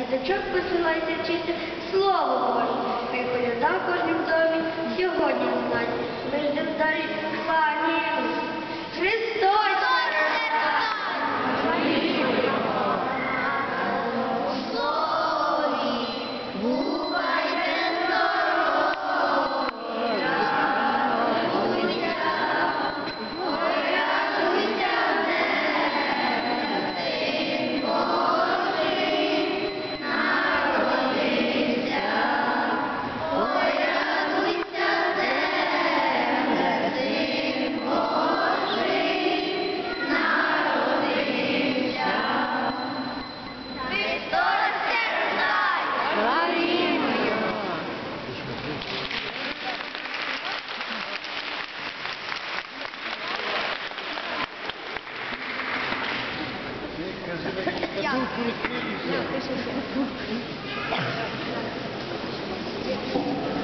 діточок посилайте вчити слово Боже. Хай коляда в кожнім домі сьогодні знає. Ми ждемо далі кланяємось. Христос! Дякую.